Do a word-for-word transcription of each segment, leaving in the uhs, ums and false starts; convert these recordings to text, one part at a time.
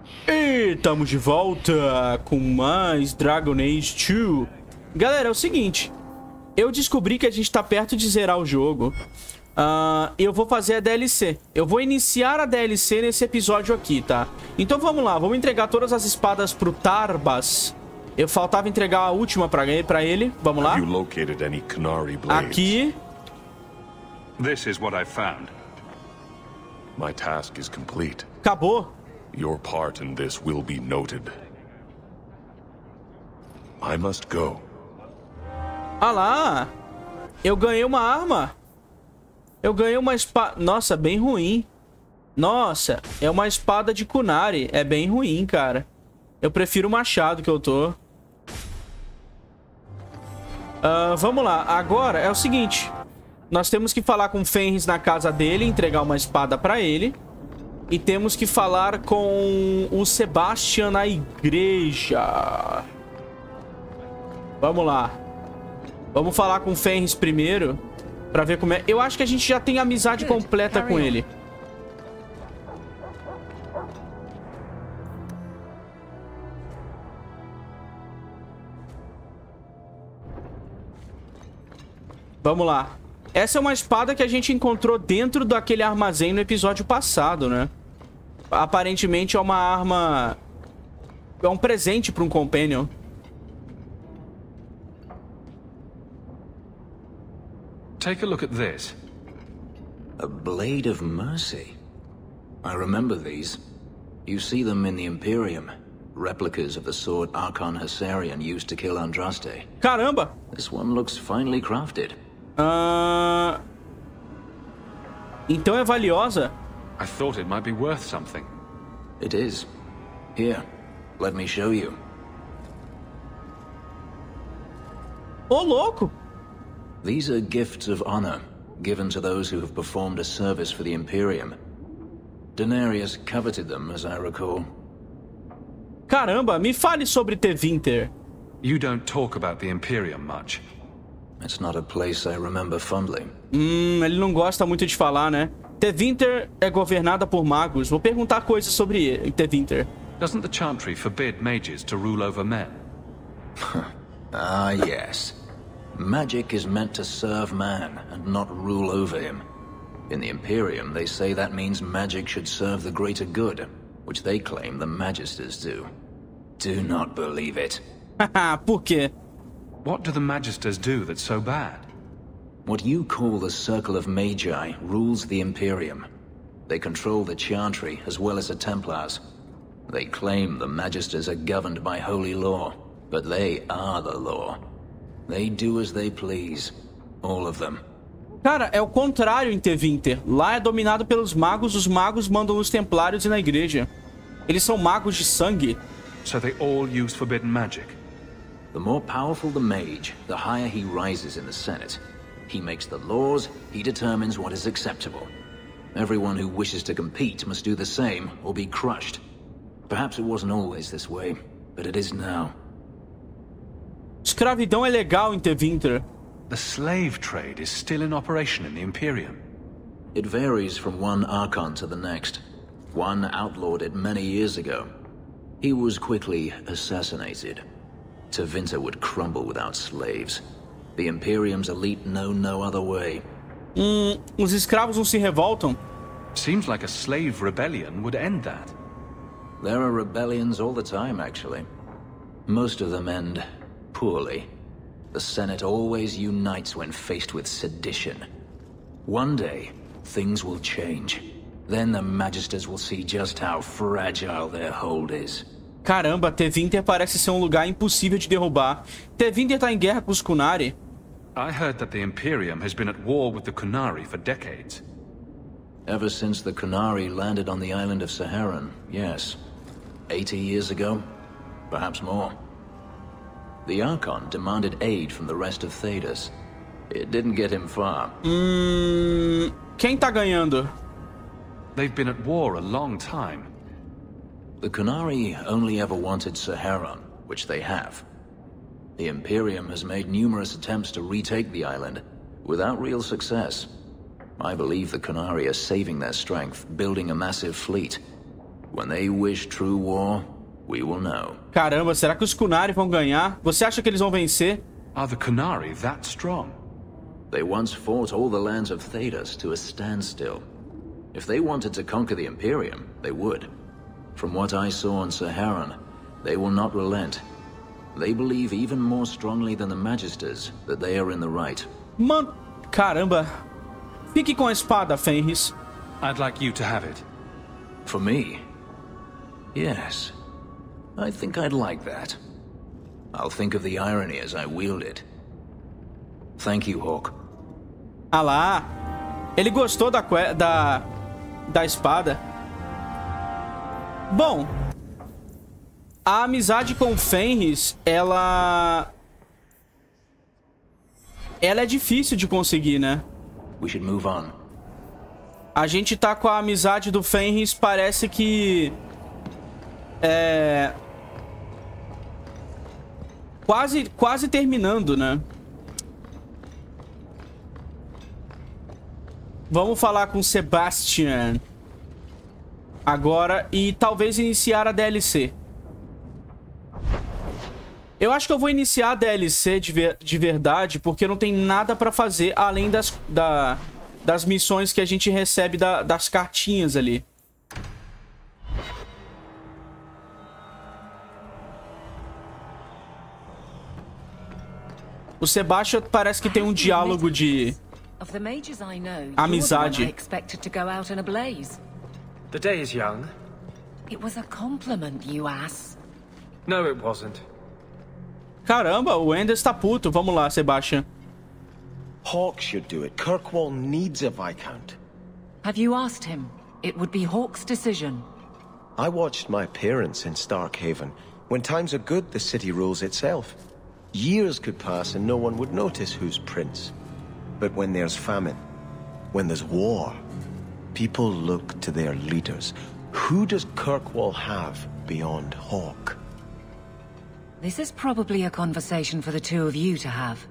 E estamos de volta com mais Dragon Age dois. Galera, é o seguinte. Eu descobri que a gente tá perto de zerar o jogo. Uh, eu vou fazer a D L C. Eu vou iniciar a D L C nesse episódio aqui, tá? Então vamos lá, vamos entregar todas as espadas pro Tarbas. Eu faltava entregar a última pra ele, pra ele. Vamos lá. Aqui. This is what I found. My task is complete. Acabou. Your part in this will be noted. I must go. Ah lá. Eu ganhei uma arma. Eu ganhei uma espada... Nossa, bem ruim. Nossa, é uma espada de Qunari. É bem ruim, cara. Eu prefiro o machado que eu tô. Uh, vamos lá. Agora é o seguinte. Nós temos que falar com o Fenris na casa dele, entregar uma espada pra ele. E temos que falar com o Sebastian na igreja. Vamos lá. Vamos falar com o Fenris primeiro. Pra ver como é... Eu acho que a gente já tem amizade completa com ele. Vamos lá. Essa é uma espada que a gente encontrou dentro daquele armazém no episódio passado, né? Aparentemente é uma arma... É um presente para um companion. Take a look at this. A Blade of Mercy. I remember these. You see them in the Imperium. Replicas of the sword Archon Hessarian used to kill Andraste. Caramba! This one looks finely crafted. Uh... Então é valiosa? I thought it might be worth something. It is. Here, let me show you. Ô, louco! These are gifts of honor, given to those who have performed a service for the Imperium. Denarius coveted them, as I recall. Caramba, me fale sobre Tevinter. You don't talk about the Imperium much. It's not a place I remember fondly. Hum, ele não gosta muito de falar, né? Tevinter é governada por magos. Vou perguntar coisas sobre Tevinter. Doesn't the Chantry forbid mages to rule over men? Ah, yes. Magic is meant to serve man and not rule over him. In the Imperium, they say that means magic should serve the greater good, which they claim the Magisters do. Do not believe it. Haha, por quê? What do the Magisters do that's so bad? What you call the Circle of Magi rules the Imperium. They control the Chantry as well as the Templars. They claim the Magisters are governed by holy law, but they are the law. They do as they please. All of them. Cara, é o contrário em Tevinter. Lá é dominado pelos magos, os magos mandam nos templários e na igreja. Eles são magos de sangue. So they all use forbidden magic? The more powerful the mage, the higher he rises in the Senate. He makes the laws, he determines what is acceptable. Everyone who wishes to compete must do the same or be crushed. Perhaps it wasn't always this way, but it is now. Escravidão é legal em Tevinter. The slave trade is still in operation in the Imperium. It varies from one Archon to the next. One outlawed it many years ago. He was quickly assassinated. Tevinter would crumble without slaves. The Imperium's elite know no other way. Hum, os escravos não se revoltam? Seems like a slave rebellion would end that. There are rebellions all the time, actually. Most of them end poorly. The Senate always unites when faced with sedition. One day, things will change. Then the Magisters will see just how fragile their hold is. Caramba, Tevinter parece ser um lugar impossível de derrubar. Tevinter tá em guerra com os Qunari. I heard that the Imperium has been at war with the Qunari for decades. Ever since the Qunari landed on the island of Saharan, yes. Eighty years ago? Perhaps more. The Archon demanded aid from the rest of Thedas. It didn't get him far. Hum... Quem tá ganhando? They've been at war a long time. The Qunari only ever wanted Saharan, which they have. The Imperium has made numerous attempts to retake the island, without real success. I believe the Qunari are saving their strength, building a massive fleet. When they wish true war, we will know. Caramba, será que os Qunari vão ganhar? Você acha que eles vão vencer? Are the Qunari that strong? They once fought all the lands of Thedas to a standstill. If they wanted to conquer the Imperium, they would. From what I saw on Saharan, they will not relent. They believe even more strongly than the Magisters that they are in the right. Mano, caramba. Fique com a espada, Fenris. I'd like you to have it. For me? Yes. I think I'd like that. I'll think of the irony as I wield it. Thank you, Hawk. Ah lá. Ele gostou da, da, da espada. Bom, a amizade com Fenris, ela... Ela é difícil de conseguir, né? We should move on. A gente tá com a amizade do Fenris, parece que... É... Quase, quase terminando, né? Vamos falar com Sebastian agora e talvez iniciar a D L C. Eu acho que eu vou iniciar a D L C de, ver, de verdade, porque não tem nada pra fazer além das, da, das missões que a gente recebe da, das cartinhas ali. O Sebastian parece que tem um diálogo de amizade. The day is young. It was a compliment, you ass. No, it wasn't. Caramba, o Ender está puto. Vamos lá, Sebastian. Hawk should do it. Kirkwall needs a Viscount. Have you asked him? It would be Hawk's decision. I watched my parents in Starkhaven. When times are good, the city rules itself. Years could pass and no one would notice who's prince. But when there's famine, when there's war, people look to their leaders. Who does Kirkwall have beyond Hawk? This is probably a conversation for the two of you to have.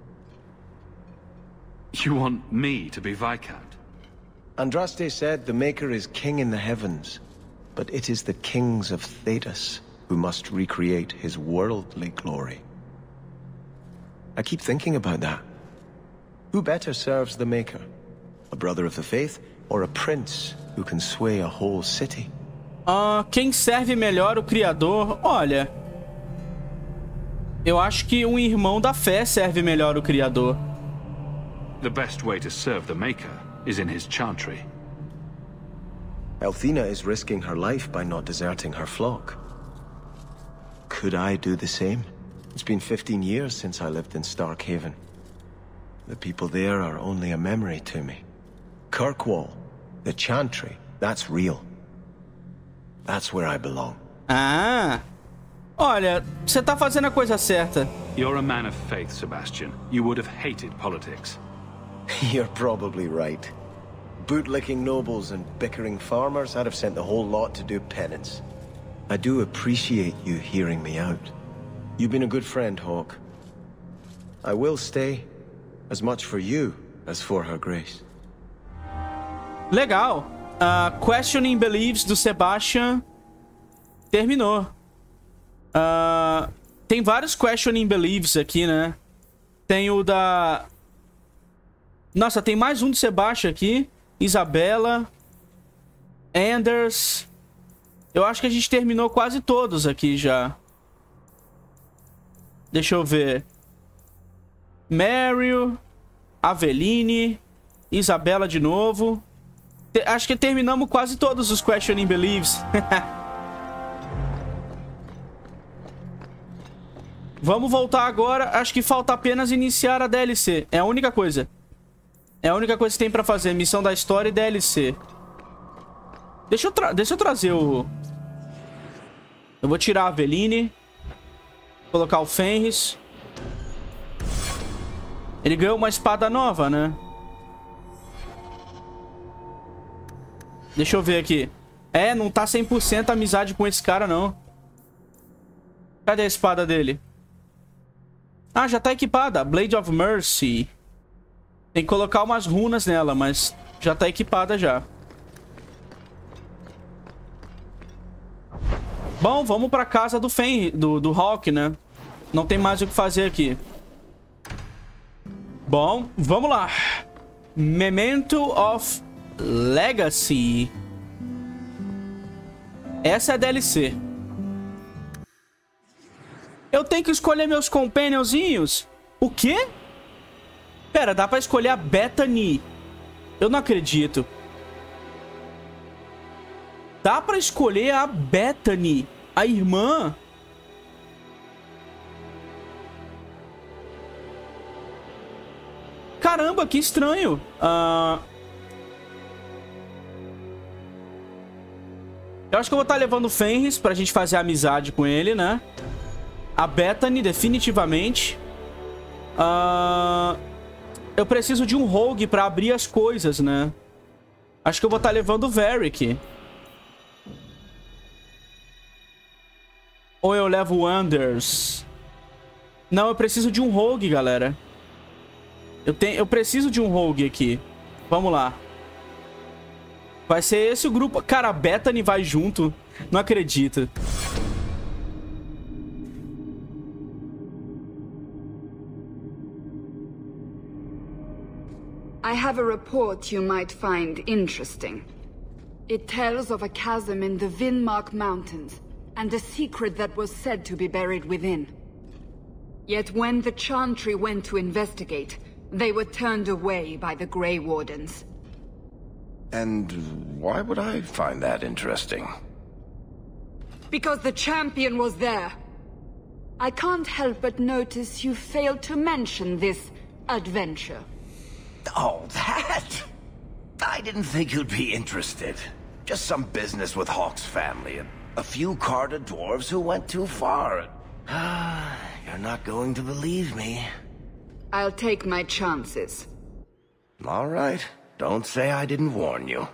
You want me to be Viscount? Andraste said the Maker is king in the heavens, but it is the kings of Thedas who must recreate his worldly glory. I keep thinking about that. Who better serves the Maker? A brother of the faith, or a prince who can sway a whole city? Uh, quem serve melhor o Criador? Olha... Eu acho que um irmão da fé serve melhor o Criador. The best way to serve the Maker is in his chantry. Althena is risking her life by not deserting her flock. Could I do the same? It's been fifteen years since I lived in Starkhaven. The people there are only a memory to me. Kirkwall, the chantry, that's real. That's where I belong. Ah... Olha, você tá fazendo a coisa certa. You're a man of faith, Sebastian. You would have hated politics. You're probably right. Bootlicking nobles and bickering farmers, I'd have sent the whole lot to do penance. I do appreciate you hearing me out. You've been a good friend, Hawk. I will stay, as much for you as for her grace. Legal. Uh, Questioning Beliefs do Sebastian terminou. Uh, tem vários Questioning Beliefs aqui, né? Tem o da... Nossa, tem mais um do Sebastian aqui. Isabela. Anders. Eu acho que a gente terminou quase todos aqui já. Deixa eu ver. Meryl. Aveline. Isabela de novo. Te- acho que terminamos quase todos os Questioning Beliefs. Vamos voltar agora. Acho que falta apenas iniciar a D L C. É a única coisa. É a única coisa que tem pra fazer. Missão da história e D L C. Deixa eu, tra Deixa eu trazer o... Eu vou tirar a Aveline. Colocar o Fenris. Ele ganhou uma espada nova, né? Deixa eu ver aqui. É, não tá cem por cento amizade com esse cara, não. Cadê a espada dele? Ah, já tá equipada. Blade of Mercy. Tem que colocar umas runas nela, mas já tá equipada já. Bom, vamos pra casa do Fenris, do, do Hawke, né? Não tem mais o que fazer aqui. Bom, vamos lá. Memento of Legacy. Essa é a D L C. Eu tenho que escolher meus companionzinhos? O quê? Pera, dá pra escolher a Bethany. Eu não acredito. Dá pra escolher a Bethany, a irmã. Caramba, que estranho. Uh... Eu acho que eu vou estar levando o Fenris pra gente fazer amizade com ele, né? A Bethany, definitivamente. Uh... Eu preciso de um rogue pra abrir as coisas, né? Acho que eu vou estar levando o Varric. Ou eu levo o Anders? Não, eu preciso de um rogue, galera. Eu, tenho, eu preciso de um rogue aqui. Vamos lá. Vai ser esse o grupo. Cara, a Bethany vai junto. Não acredito. I have a report you might find interesting. It tells of a chasm in the Vinmark Mountains, and a secret that was said to be buried within. Yet when the Chantry went to investigate, they were turned away by the Grey Wardens. And why would I find that interesting? Because the champion was there. I can't help but notice you failed to mention this adventure. Oh, that? I didn't think you'd be interested. Just some business with Hawke's family. A, a few Carter dwarves who went too far. You're not going to believe me. I'll take my chances. All right. Don't say I didn't warn you.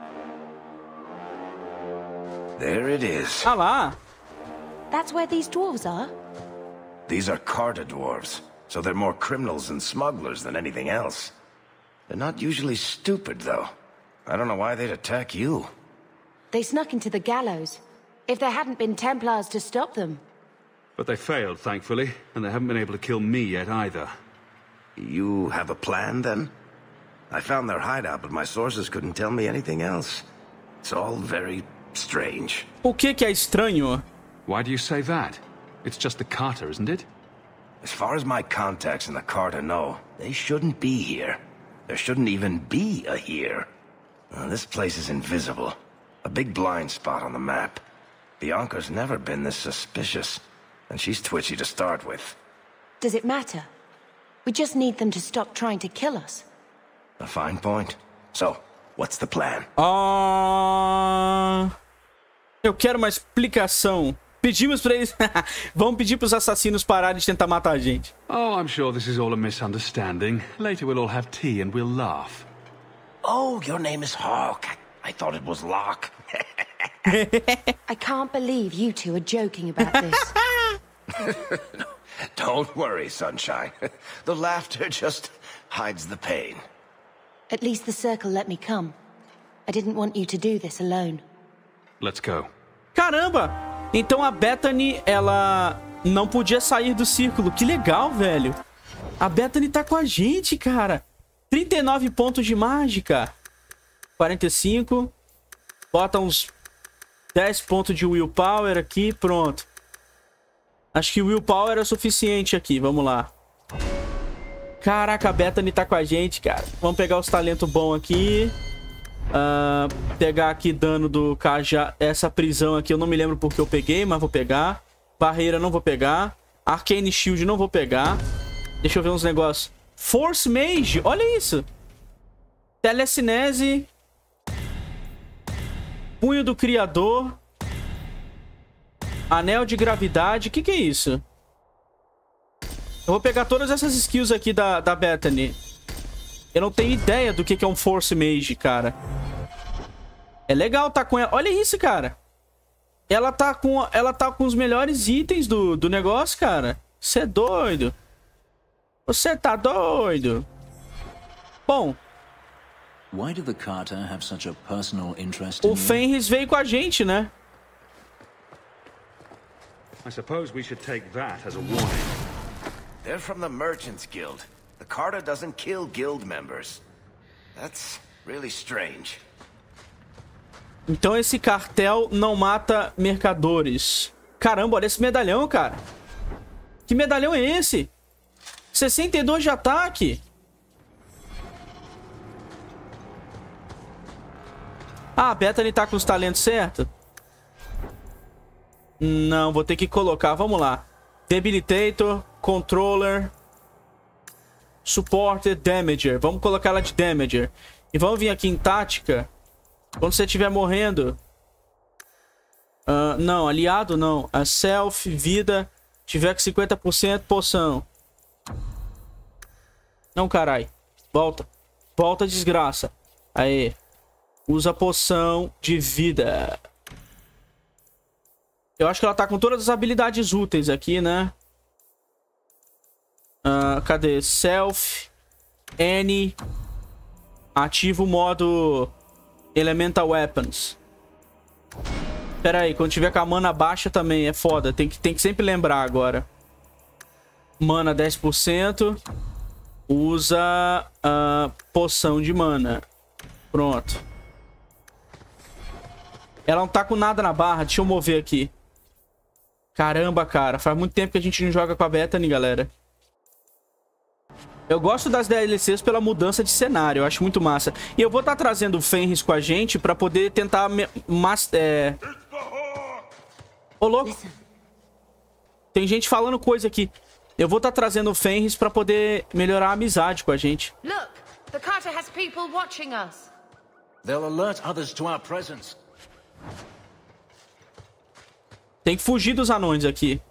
There it is. Ah lá. That's where these dwarves are? These are Carter dwarves, so they're more criminals and smugglers than anything else. They're not usually stupid, though. I don't know why they'd attack you. They snuck into the gallows. If there hadn't been Templars to stop them. But they failed, thankfully, and they haven't been able to kill me yet either. You have a plan, then? I found their hideout, but my sources couldn't tell me anything else. It's all very strange. O que que é estranho? Why do you say that? It's just the Carter, isn't it? As far as my contacts in the Carter know, they shouldn't be here. There shouldn't even be a here. Uh, this place is invisible. A big blind spot on the map. Bianca's never been this suspicious, and she's twitchy to start with. Does it matter? We just need them to stop trying to kill us. A fine point. So, what's the plan? Ah, uh... eu quero uma explicação. Pedimos pra eles... Vamos pedir pros assassinos pararem de tentar matar a gente. Oh, I'm sure this is all a misunderstanding. Later we'll all have tea and we'll laugh. Oh, your name is Hawke. I thought it was Locke. I can't believe you two are joking about this. Don't worry, Sunshine. The laughter just hides the pain. At least the Circle let me come. I didn't want you to do this alone. Let's go. Caramba! Então a Bethany, ela não podia sair do círculo. Que legal, velho. A Bethany tá com a gente, cara. trinta e nove pontos de mágica. quarenta e cinco. Bota uns dez pontos de willpower aqui. Pronto. Acho que willpower é suficiente aqui. Vamos lá. Caraca, a Bethany tá com a gente, cara. Vamos pegar os talentos bons aqui. Uh, pegar aqui dano do Cajá. Essa prisão aqui eu não me lembro porque eu peguei, mas vou pegar. Barreira não vou pegar. Arcane Shield não vou pegar. Deixa eu ver uns negócios. Force Mage, olha isso. Telecinese. Punho do Criador. Anel de Gravidade. O que que é isso? Eu vou pegar todas essas skills aqui da, da Bethany. Eu não tenho ideia do que que é um Force Mage, cara. É legal tá com ela. Olha isso, cara. Ela tá com, ela tá com os melhores itens do, do negócio, cara. Você é doido. Você tá doido. Bom. Why do the Carter have such a personal interest O in Fenris veio com a gente, né? I suppose we should take that as a warning. They're from the Merchants Guild. The Carta doesn't kill guild members. That's really strange. Então esse cartel não mata mercadores. Caramba, olha esse medalhão, cara. Que medalhão é esse? sessenta e dois de ataque. Ah, a Bethany tá com os talentos certos? Não, vou ter que colocar. Vamos lá. Debilitator, Controller, Supporter, Damager. Vamos colocar ela de Damager. E vamos vir aqui em tática. Quando você estiver morrendo... Uh, não, aliado não. A self, vida. Tiver com cinquenta por cento, poção. Não, carai. Volta. Volta, desgraça. Aê. Usa poção de vida. Eu acho que ela tá com todas as habilidades úteis aqui, né? Uh, cadê? Self. N. Ativa o modo... Elemental Weapons. Pera aí, quando tiver com a mana baixa também é foda. Tem que, tem que sempre lembrar agora. Mana dez por cento. Usa uh, poção de mana. Pronto. Ela não tá com nada na barra. Deixa eu mover aqui. Caramba, cara. Faz muito tempo que a gente não joga com a Bethany, galera. Eu gosto das D L Cs pela mudança de cenário. Eu acho muito massa. E eu vou estar tá trazendo o Fenris com a gente pra poder tentar... Mas, é... Ô, louco. Tem gente falando coisa aqui. Eu vou estar tá trazendo o Fenris pra poder melhorar a amizade com a gente. Look, the Carta has people watching us. They'll alert others to our presence. Tem que fugir dos anões aqui.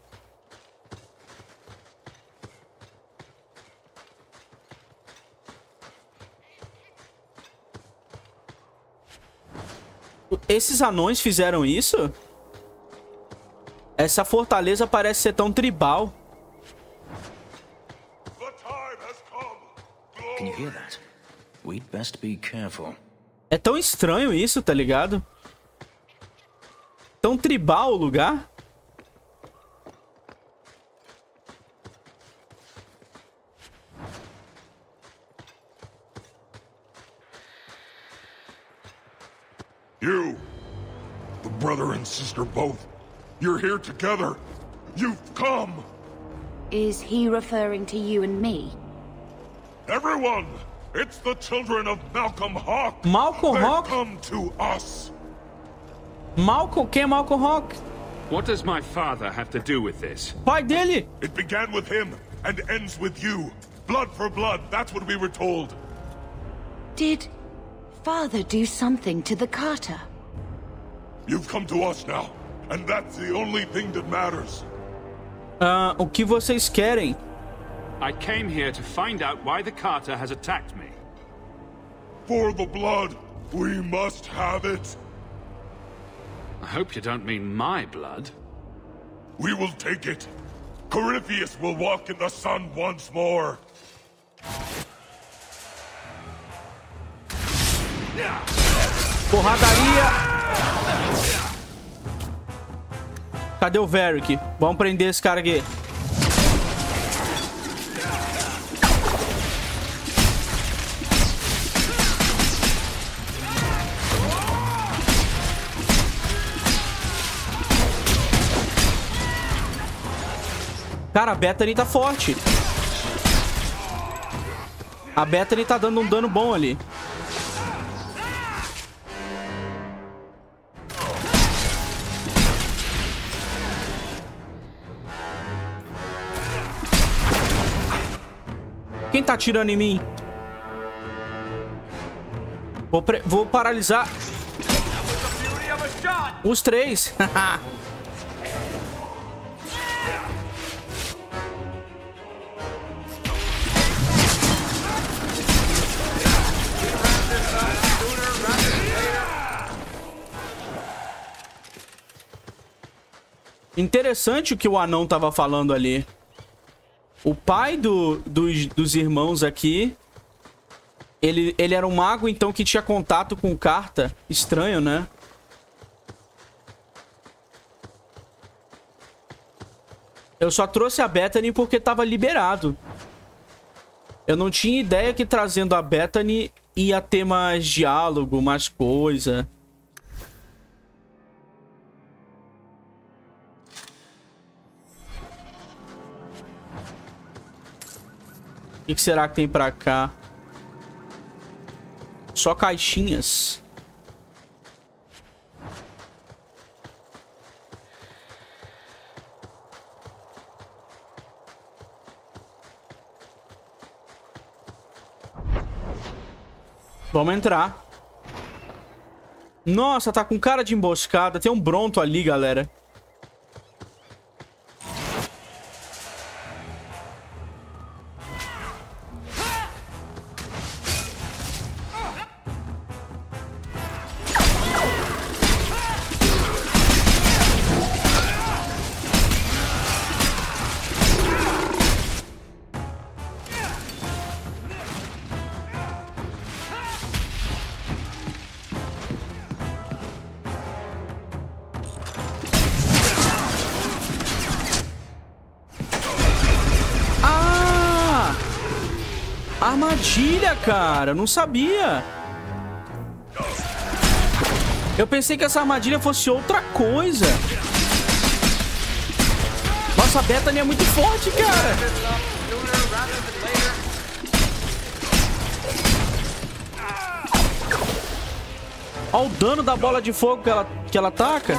Esses anões fizeram isso? Essa fortaleza parece ser tão tribal. Can you hear that? We'd best be careful. É tão estranho isso, tá ligado? Tão tribal o lugar. You, the brother and sister both, you're here together. You've come. Is he referring to you and me? Everyone, it's the children of Malcolm Hawke. Malcolm They've Hawke? come to us. Malcolm? Quem é Malcolm Hawke? What does my father have to do with this? Pai dele. It began with him and ends with you. Blood for blood, that's what we were told. Did Father do something to the Carta? You've come to us now, and that's the only thing that matters. Ah, o que vocês querem? I came here to find out why the Carta has attacked me. For the blood, we must have it. I hope you don't mean my blood. We will take it. Corypheus will walk in the sun once more. Porradaria. Cadê o Varric? Vamos prender esse cara aqui. Cara, a Bethany tá forte. A Bethany tá dando um dano bom ali. Quem tá atirando em mim? Vou, pre vou paralisar os três. Interessante o que o anão tava falando ali. O pai do, dos, dos irmãos aqui, ele, ele era um mago, então, que tinha contato com carta. Estranho, né? Eu só trouxe a Bethany porque tava liberado. Eu não tinha ideia que trazendo a Bethany ia ter mais diálogo, mais coisa. O que, que será que tem pra cá? Só caixinhas. Vamos entrar. Nossa, tá com cara de emboscada. Tem um Bronto ali, galera. Armadilha, cara. Eu não sabia. Eu pensei que essa armadilha fosse outra coisa. Nossa, a Bethany é muito forte, cara. Olha o dano da bola de fogo que ela, que ela ataca.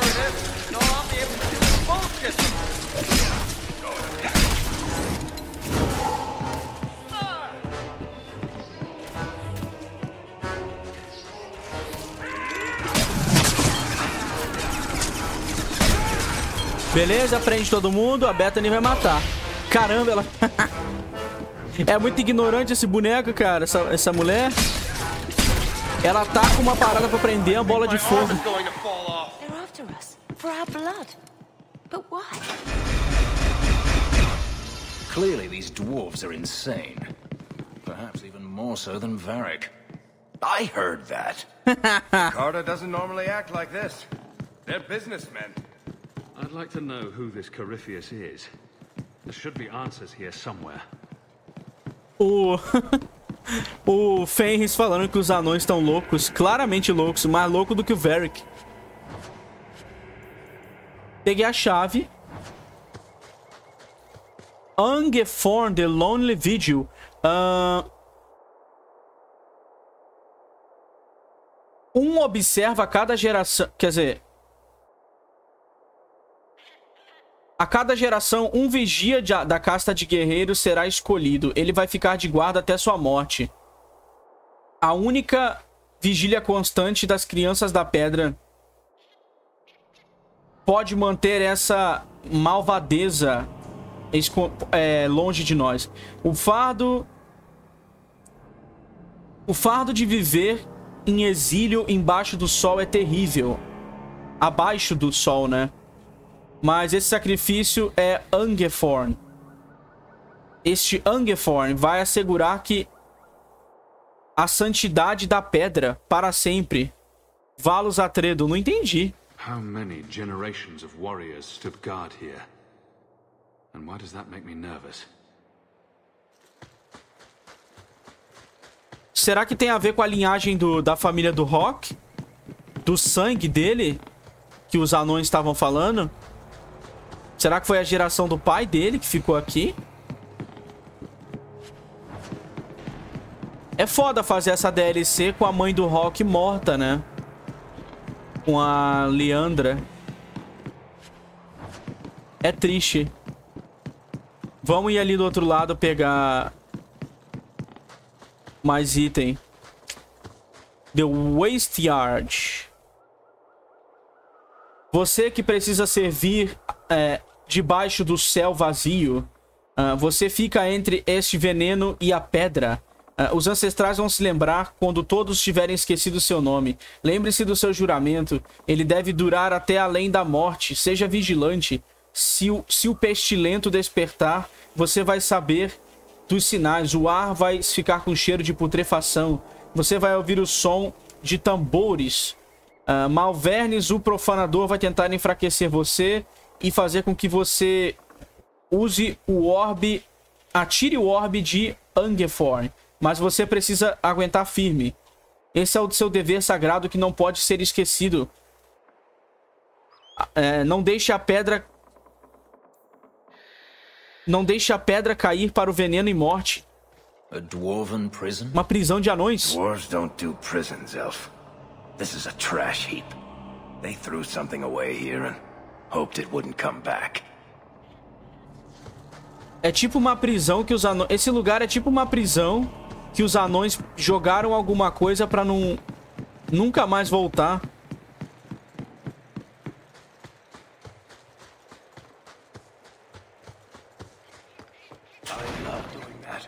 Beleza, prende todo mundo. A Bethany vai matar. Caramba, ela... É muito ignorante esse boneco, cara. Essa, essa mulher. Ela tá com uma parada pra prender a bola de fogo. They're after us. For our blood. But why? Clearly these dwarves are insane. Perhaps even more so than Varric. I heard that. Carter doesn't normally act like this. They're businessmen. I'd like to know who this Corypheus is. There should be answers here somewhere. O... o Fenris falando que os anões estão loucos. Claramente loucos. Mais louco do que o Varric. Peguei a chave. Angeforn, The Lonely Vigil. Uh... Um observa a cada geração... Quer dizer... A cada geração, um vigia de, da casta de guerreiros será escolhido. Ele vai ficar de guarda até sua morte. A única vigília constante das crianças da pedra pode manter essa malvadeza é, longe de nós. O fardo... O fardo de viver em exílio embaixo do sol é terrível. Abaixo do sol, né? Mas esse sacrifício é Angeforn. Este Angeforn vai assegurar que a santidade da pedra para sempre. Valos Atredo, não entendi. How many generations of warriors stood guard here? And why does that make me nervous? Será que tem a ver com a linhagem do, da família do Rock? Do sangue dele? Que os anões estavam falando? Será que foi a geração do pai dele que ficou aqui? É foda fazer essa D L C com a mãe do Rock morta, né? Com a Leandra. É triste. Vamos ir ali do outro lado pegar mais item. The Waste Yard. Você que precisa servir é, debaixo do céu vazio. Uh, você fica entre este veneno e a pedra. Uh, os ancestrais vão se lembrar quando todos tiverem esquecido seu nome. Lembre-se do seu juramento. Ele deve durar até além da morte. Seja vigilante. Se o, se o pestilento despertar, você vai saber dos sinais. O ar vai ficar com cheiro de putrefação. Você vai ouvir o som de tambores. Uh, Malvernes, o profanador, vai tentar enfraquecer você e fazer com que você use o orbe, atire o orbe de Angeforn, mas você precisa aguentar firme. Esse é o seu dever sagrado que não pode ser esquecido. É, não deixe a pedra... Não deixe a pedra cair para o veneno e morte. A dwarven prison? Uma prisão de anões. Dwarves don't do prisons, Elf. This is a trash heap. They threw something away here and hoped it wouldn't come back. É tipo uma prisão que os anões... Esse lugar é tipo uma prisão que os anões jogaram alguma coisa pra não... nunca mais voltar. I love doing that.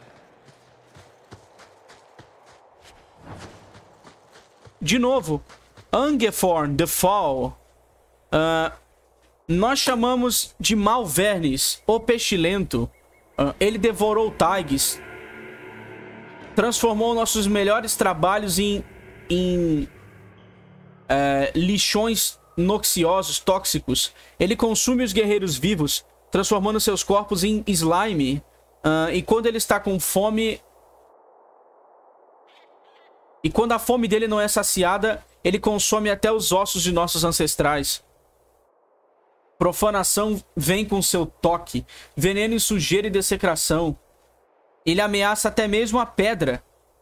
De novo, Angeforn, The Fall. Uh, nós chamamos de Malvernis, o Pestilento. Uh, ele devorou Tigres. Transformou nossos melhores trabalhos em, em uh, lixões noxiosos, tóxicos. Ele consome os guerreiros vivos, transformando seus corpos em slime. Uh, e quando ele está com fome... E quando a fome dele não é saciada, ele consome até os ossos de nossos ancestrais. Profanação vem com seu toque, veneno e sujeira e dessecração. Ele ameaça até mesmo a pedra.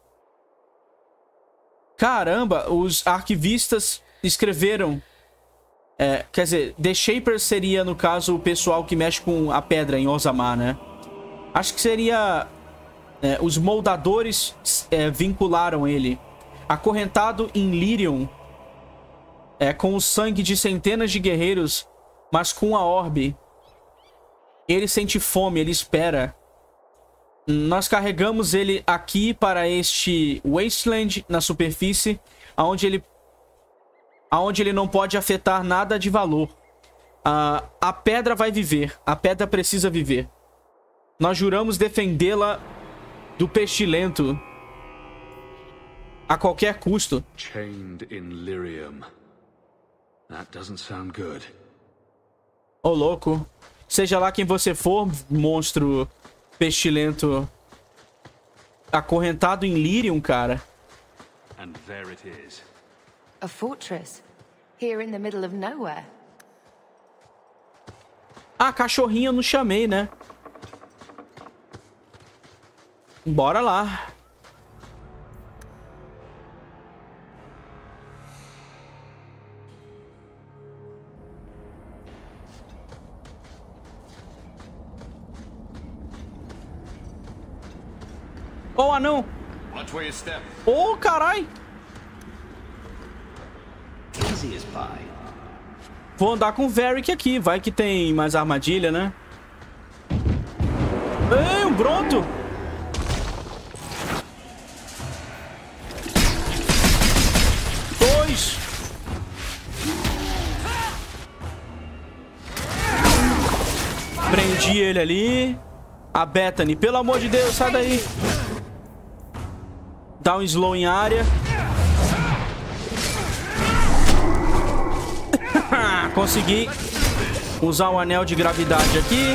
Caramba, os arquivistas escreveram... É, quer dizer, The Shapers seria, no caso, o pessoal que mexe com a pedra em Orzammar, né? Acho que seria... É, os moldadores é, vincularam ele. Acorrentado em Lyrium, é, com o sangue de centenas de guerreiros, mas com a orbe. Ele sente fome, ele espera. Nós carregamos ele aqui para este Wasteland na superfície, aonde ele, aonde ele não pode afetar nada de valor. Uh, a pedra vai viver, a pedra precisa viver. Nós juramos defendê-la do pestilento a qualquer custo. Chained in Lyrium. That doesn't sound good. Ô, oh, louco. Seja lá quem você for, monstro pestilento acorrentado em Lyrium, cara. And there it is. A fortress here in the middle of nowhere. Ah, cachorrinha eu não chamei, né? Bora lá. Ô, oh, anão! Ô, oh, carai! Vou andar com o Varric aqui, vai que tem mais armadilha, né? Ei, um Bronto! Dois! Prendi ele ali. A Bethany, pelo amor de Deus, sai daí! Dá um slow em área. Consegui usar o anel de gravidade aqui.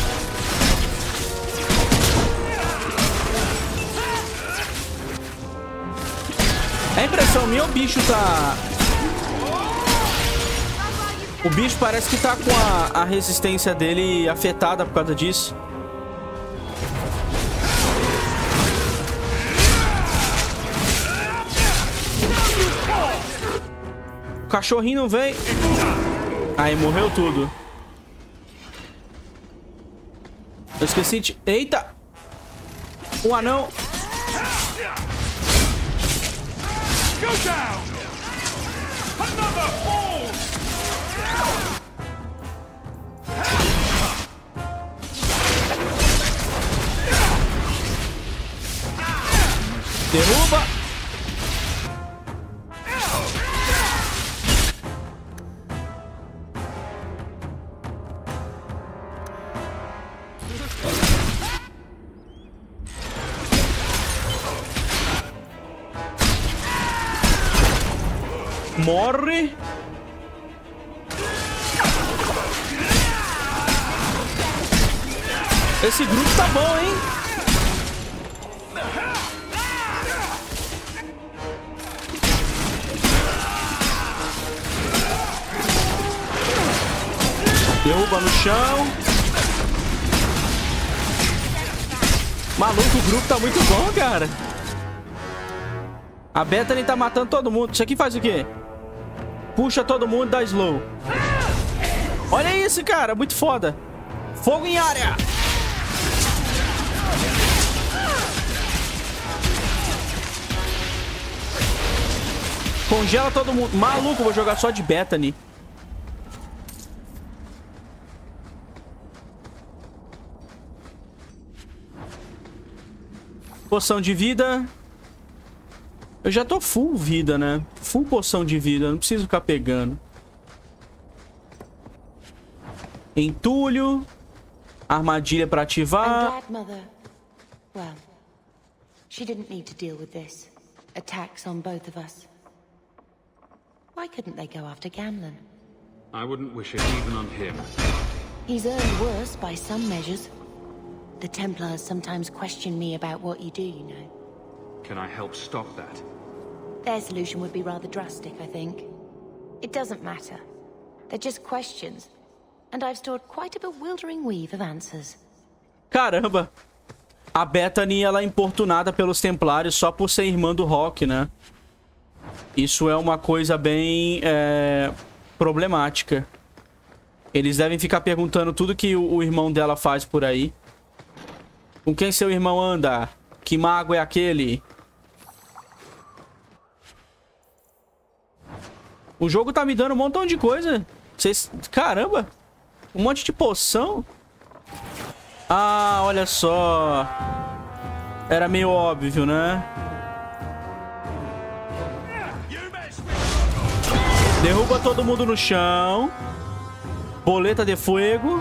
É impressão minha, o bicho tá... O bicho parece que tá com a, a resistência dele afetada por causa disso. O cachorrinho não vem. Aí, morreu tudo. Eu esqueci de... Eita! O anão. Derruba. Morre. Esse grupo tá bom, hein? Derruba no chão. Maluco, o grupo tá muito bom, cara. A Bethany tá matando todo mundo. Isso aqui faz o quê? Puxa todo mundo e dá slow. Olha isso, cara. Muito foda. Fogo em área. Congela todo mundo. Maluco, vou jogar só de Bethany. Poção de vida. Eu já tô full vida, né? Full poção de vida. Não preciso ficar pegando. Entulho. Armadilha pra ativar. I'm glad, Mother. Well, she didn't need to deal with this. Attacks on both of us. Why couldn't they go after Gamlen? I wouldn't wish it even on him. He's earned worse by some measures. The Templars sometimes question me about what you do, you know. Can I help stop that? Their solution would be rather drastic, I think. It doesn't matter. They're just questions. And I've stored quite a bewildering weave of answers. Caramba! A Bethany, ela é importunada pelos Templários só por ser irmã do Rock, né? Isso é uma coisa bem é, problemática. Eles devem ficar perguntando tudo que o, o irmão dela faz por aí. Com quem seu irmão anda? Que mago é aquele? O jogo tá me dando um montão de coisa. Vocês... Caramba! Um monte de poção. Ah, olha só. Era meio óbvio, né? Derruba todo mundo no chão. Boleta de fogo.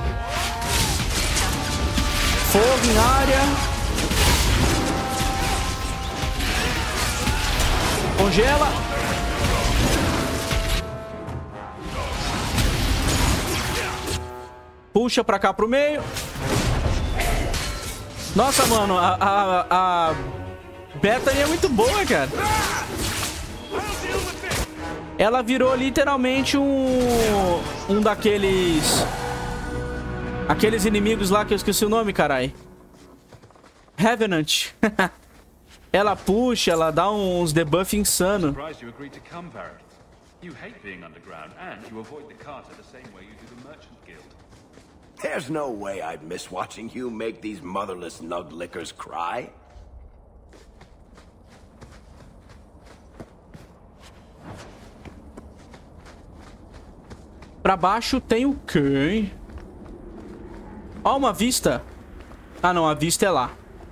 Fogo em área. Congela. Puxa pra cá pro meio. Nossa, mano, a, a, a Bethany é muito boa, cara. Ela virou literalmente um... Um daqueles... Aqueles inimigos lá que eu esqueci o nome, carai. Revenant. Ela puxa, ela dá uns debuff insano. There's no way I'd miss watching you make these motherless nug-lickers cry. Pra baixo tem o quê? Ó, uma vista. Ah, não, a vista é lá.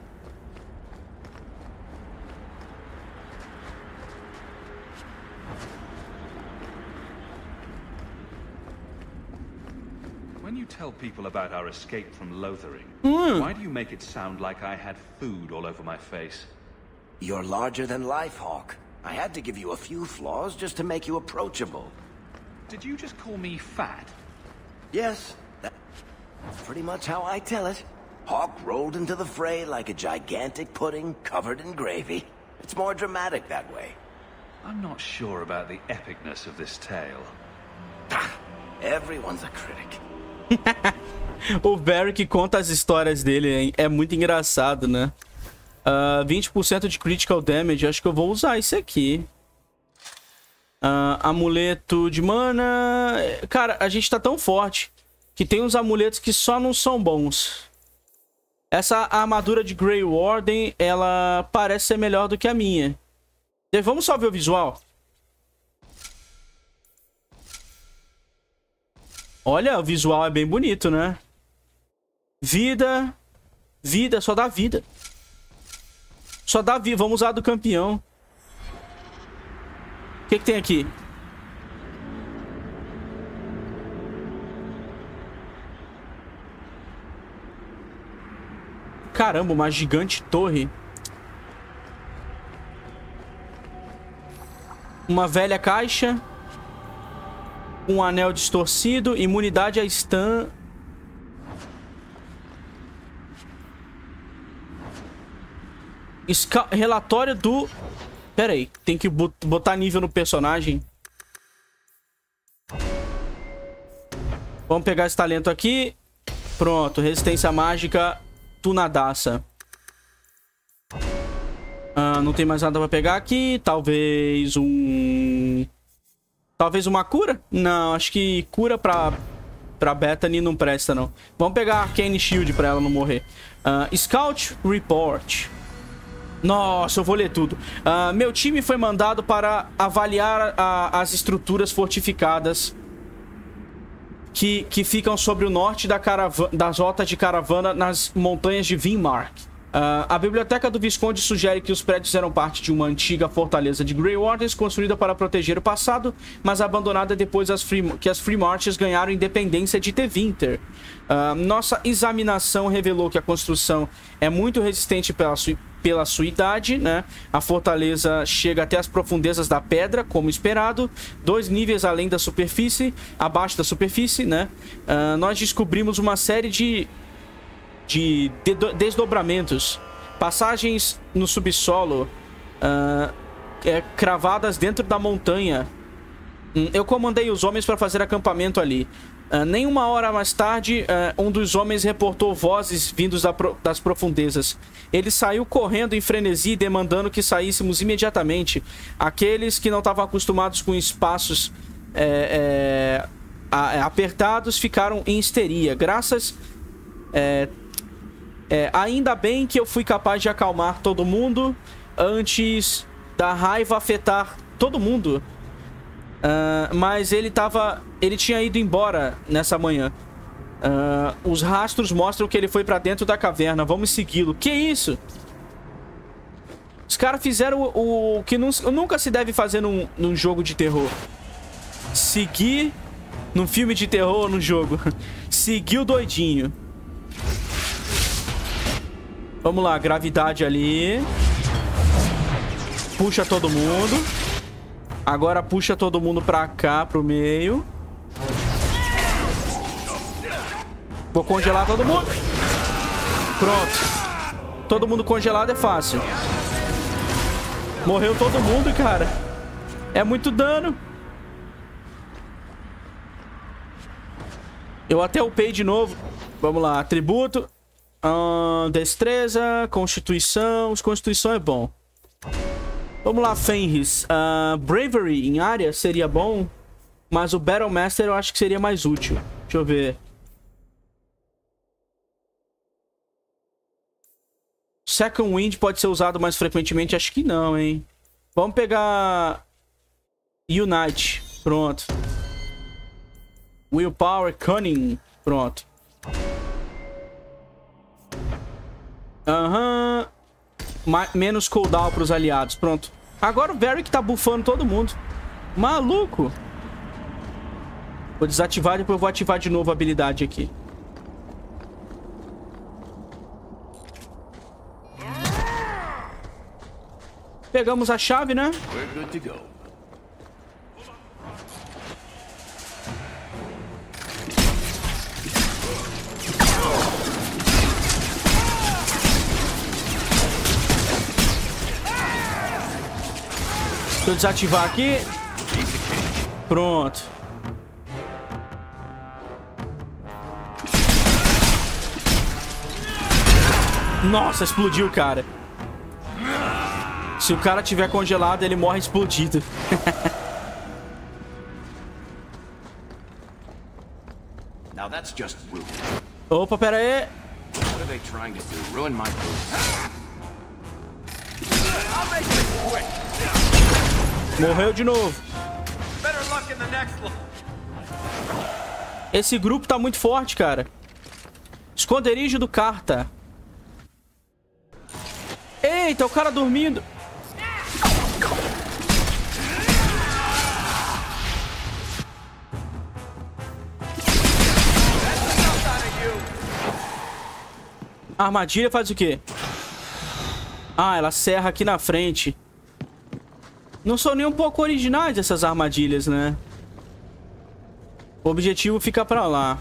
When you tell people about our escape from Lothering, mm. why do you make it sound like I had food all over my face? You're larger than life, Hawk. I had to give you a few flaws just to make you approachable. Did you just call me fat? Yes, that's pretty much how I tell it. Hawk rolled into the fray like a gigantic pudding covered in gravy. It's more dramatic that way. I'm not sure about the epicness of this tale. Everyone's a critic. O Barry que conta as histórias dele, hein? É muito engraçado, né? Uh, vinte por cento de critical damage. Acho que eu vou usar isso aqui. Uh, amuleto de mana. Cara, a gente tá tão forte que tem uns amuletos que só não são bons. Essa armadura de Grey Warden, ela parece ser melhor do que a minha. Vamos só ver o visual. Olha, o visual é bem bonito, né? Vida. Vida, só dá vida. Só dá vida. Vamos usar do campeão. O que que tem aqui? Caramba, uma gigante torre. Uma velha caixa. Um anel distorcido. Imunidade a stun. Esca relatório do... Pera aí, tem que botar nível no personagem. Vamos pegar esse talento aqui. Pronto, resistência mágica tunadaça. Ah, não tem mais nada pra pegar aqui. Talvez um... Talvez uma cura? Não, acho que cura pra, pra Bethany não presta, não. Vamos pegar Arcane Shield pra ela não morrer. Uh, Scout Report. Nossa, eu vou ler tudo. Uh, meu time foi mandado para avaliar a, as estruturas fortificadas que, que ficam sobre o norte da, da rota de caravana nas montanhas de Vinmark. Uh, a biblioteca do Visconde sugere que os prédios eram parte de uma antiga fortaleza de Grey Waters construída para proteger o passado, mas abandonada depois as Free, que as Free Marches ganharam independência de Tevinter. Uh, nossa examinação revelou que a construção é muito resistente pela sua, pela sua idade, né? A fortaleza chega até as profundezas da pedra, como esperado, dois níveis além da superfície, abaixo da superfície, né? Uh, nós descobrimos uma série de... de desdobramentos, passagens no subsolo, uh, é, cravadas dentro da montanha. Hum, eu comandei os homens para fazer acampamento ali. Uh, nem uma hora mais tarde, uh, um dos homens reportou vozes vindos da pro das profundezas. Ele saiu correndo em frenesi, demandando que saíssemos imediatamente. Aqueles que não estavam acostumados com espaços é, é, a, apertados ficaram em histeria. Graças... É, É, ainda bem que eu fui capaz de acalmar todo mundo antes da raiva afetar todo mundo. Uh, mas ele tava... Ele tinha ido embora nessa manhã. Uh, os rastros mostram que ele foi pra dentro da caverna. Vamos segui-lo. Que isso? Os caras fizeram o, o que não, nunca se deve fazer num, num jogo de terror. Seguir num filme de terror ou no jogo. Seguir o doidinho. Vamos lá, gravidade ali. Puxa todo mundo. Agora puxa todo mundo pra cá, pro meio. Vou congelar todo mundo. Pronto. Todo mundo congelado é fácil. Morreu todo mundo, cara. É muito dano. Eu até upei de novo. Vamos lá, atributo. Uh, destreza, constituição. Os constituição é bom. Vamos lá, Fenris. Uh, Bravery em área seria bom, mas o Battle Master eu acho que seria mais útil. Deixa eu ver. Second Wind pode ser usado mais frequentemente? Acho que não, hein? Vamos pegar Unite. Pronto. Willpower, Cunning. Pronto. Aham. Uhum. Menos cooldown pros aliados. Pronto. Agora o Varric tá buffando todo mundo. Maluco. Vou desativar, depois eu vou ativar de novo a habilidade aqui. Pegamos a chave, né? We're good to go. Deixa eu desativar aqui. Pronto. Nossa, explodiu, cara. Se o cara tiver congelado, ele morre explodido. Now that's just rude. Opa, pera aí. What are they trying to do? Ruin my boots? I'll make it quick. Morreu de novo. Better luck in the next one. Esse grupo tá muito forte, cara. Esconderijo do Carta. Eita, o cara dormindo. A armadilha faz o quê? Ah, ela serra aqui na frente. Não são nem um pouco originais essas armadilhas, né? O objetivo fica pra lá.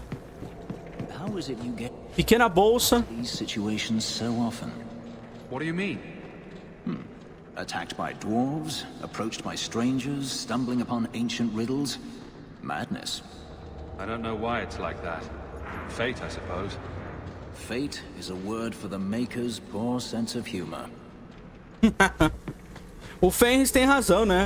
Pequena bolsa. These situations so often. What do you mean? Hmm. Attacked by dwarves, approached by strangers, stumbling upon ancient riddles. Madness. I don't know why it's like that. Fate, I suppose. Fate is a word for the Maker's poor sense of humor. O Fenris tem razão, né?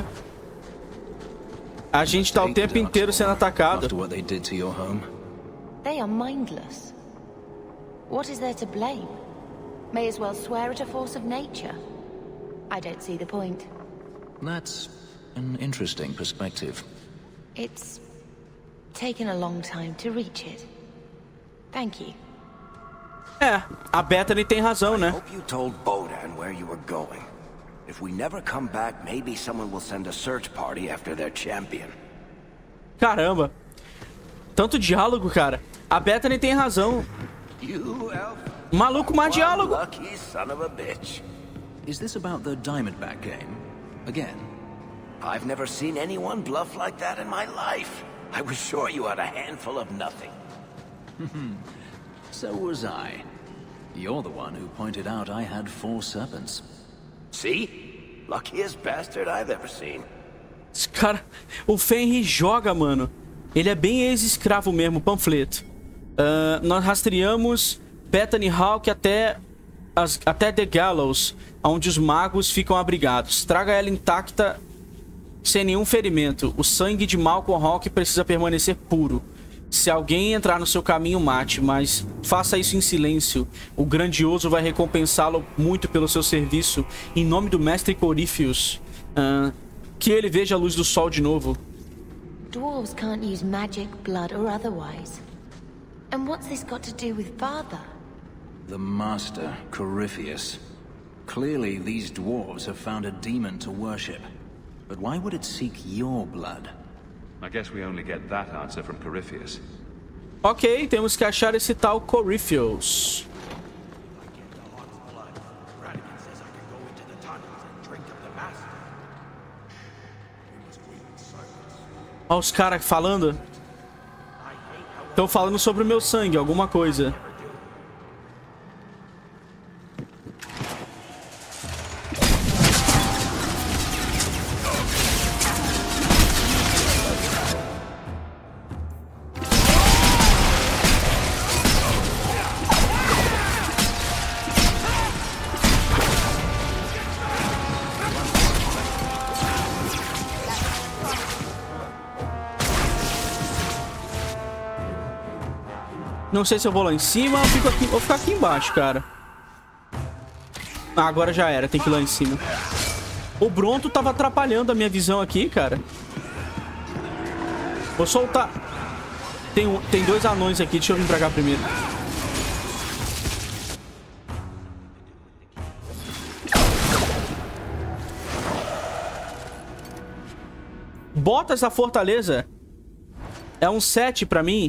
A gente tá o tempo inteiro sendo atacado. After what they did to your home. They are mindless. What is there to blame? May as well swear at a force of nature. I don't see the point. That's an interesting perspective. It's taken a long time to reach it. Thank you. É, a Bethany tem razão, né? I hope you told Bodan where you were going. If we never come back, maybe someone will send a search party after their champion. Caramba. Tanto diálogo, cara. A Bethany tem razão. You elf. Maluco, mais diálogo. Lucky son of a bitch. Is this about the Diamondback game? Again? I've never seen anyone bluff like that in my life. I was sure you had a handful of nothing. So was I. You're the one who pointed out I had four serpents. See? Luckiest bastard I've ever seen. Esse cara... O Fenris joga, mano. Ele é bem ex-escravo mesmo, panfleto. Uh, nós rastreamos Bethany Hawk até, as, até The Gallows, onde os magos ficam abrigados. Traga ela intacta, sem nenhum ferimento. O sangue de Malcolm Hawk precisa permanecer puro. Se alguém entrar no seu caminho, mate, mas faça isso em silêncio. O grandioso vai recompensá-lo muito pelo seu serviço. Em nome do mestre Corypheus. Uh, que ele veja a luz do sol de novo. Dwarves can't use magic, blood, or otherwise. And what's this got to do with father? The master, Corypheus. Clearly, these dwarves have found a demon to worship. But why would it seek your blood? I guess we only get that answer from Corypheus. Ok, temos que achar esse tal Corypheus. Olha os caras falando. Estão falando sobre o meu sangue, alguma coisa. Não sei se eu vou lá em cima ou fico aqui, vou ficar aqui embaixo, cara. Ah, agora já era, tem que ir lá em cima. O Bronto tava atrapalhando a minha visão aqui, cara. Vou soltar. Tem, um, tem dois anões aqui, deixa eu vir pra cá primeiro. Botas da Fortaleza. É um sete pra mim.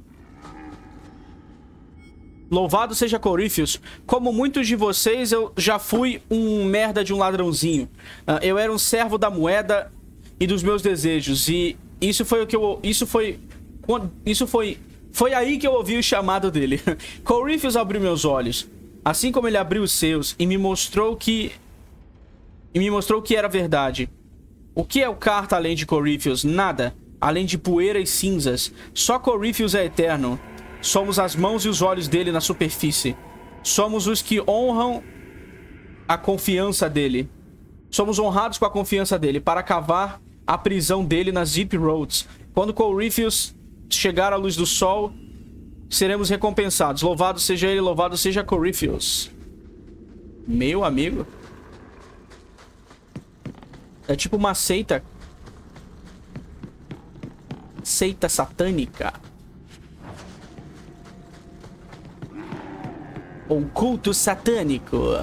Louvado seja Corypheus. Como muitos de vocês, eu já fui um merda de um ladrãozinho. Uh, eu era um servo da moeda e dos meus desejos. E isso foi o que eu... Isso foi... Isso foi... Foi aí que eu ouvi o chamado dele. Corypheus abriu meus olhos. Assim como ele abriu os seus. E me mostrou que... E me mostrou que era verdade. O que é o Carta além de Corypheus? Nada. Além de poeira e cinzas. Só Corypheus é eterno. Somos as mãos e os olhos dele na superfície. Somos os que honram a confiança dele. Somos honrados com a confiança dele para cavar a prisão dele nas Deep Roads. Quando Corypheus chegar à luz do sol, seremos recompensados. Louvado seja ele, louvado seja Corypheus. Meu amigo. É tipo uma seita. Seita satânica. Um culto satânico.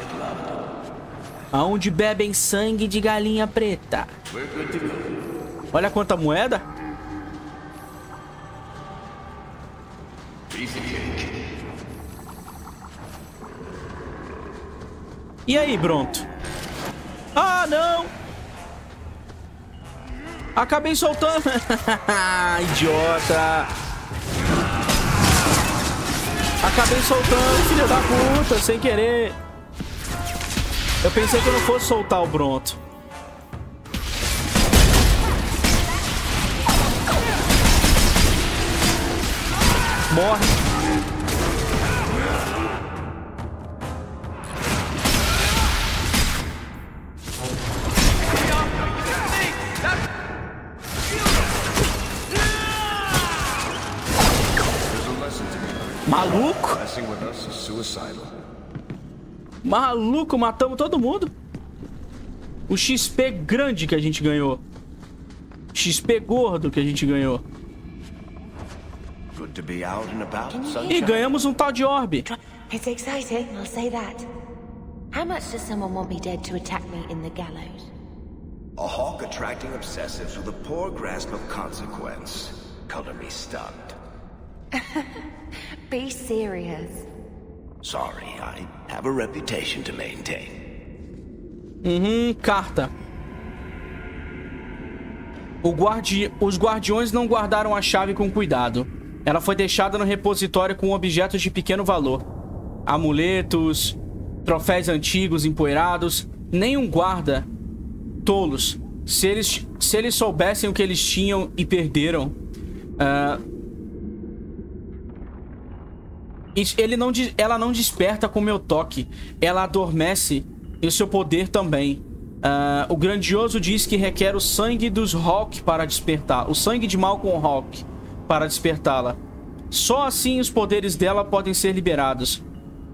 Aonde bebem sangue de galinha preta. Olha quanta moeda. E aí, Bronto? Ah, não! Acabei soltando. Idiota. Acabei soltando, filho da puta, sem querer. Eu pensei que eu não fosse soltar o Bronto. Morre. Maluco? Maluco, matamos todo mundo. O X P grande que a gente ganhou. X P gordo que a gente ganhou. E ganhamos um tal de orbe. It's exciting, I'll say that. How much does someone want me dead to attack me in the gallows? A hawk attracting obsessives with a poor grasp of consequence. Color me stunned. Be serious. Sorry, I have a reputation to maintain. Uhum, carta. O guardi... Os guardiões não guardaram a chave com cuidado. Ela foi deixada no repositório com objetos de pequeno valor. Amuletos, troféus antigos empoeirados. Nenhum guarda. Tolos. Se eles, se eles soubessem o que eles tinham e perderam... Uh... Ele não, ela não desperta com meu toque. Ela adormece e o seu poder também. Uh, o grandioso diz que requer o sangue dos Hawk para despertar. O sangue de Malcolm Hawk para despertá-la. Só assim os poderes dela podem ser liberados.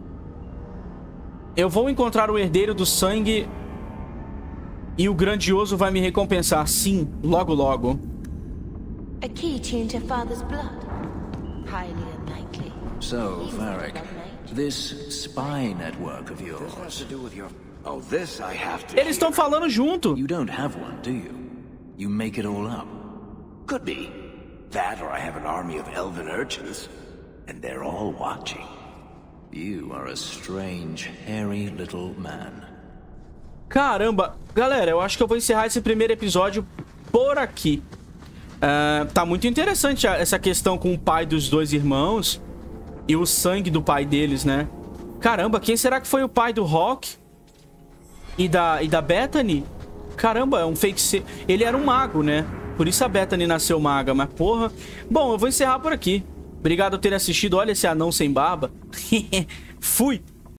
Eu vou encontrar o herdeiro do sangue e o grandioso vai me recompensar. Sim, logo logo. A key tuned to father's blood. Highly unlikely. So, Varric, this spy network of yours. Oh, this I have to. Eles estão falando junto. You don't have one, do you? You make it all up. Could be. That or I have an army of elven urchins, and they're all watching. You are a strange, hairy little man. Caramba, galera, eu acho que eu vou encerrar esse primeiro episódio por aqui. Uh, tá muito interessante essa questão com o pai dos dois irmãos e o sangue do pai deles, né? Caramba, quem será que foi o pai do Hawk e da, e da Bethany? Caramba, é um feiticeiro. Ele era um mago, né? Por isso a Bethany nasceu maga, mas porra... Bom, eu vou encerrar por aqui. Obrigado por ter assistido. Olha esse anão sem barba. Fui!